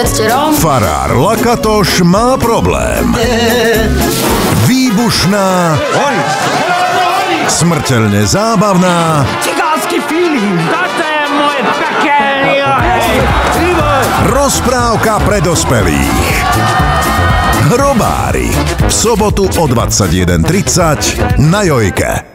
povedzte Róm. Farár Lakatoš má problém. Výbušná, smrteľne zábavná, Cigánsky feeling, to je moje pekelio, hej! rozprávka pre dospelých. Hrobári. V sobotu o 21:30 na Jojke.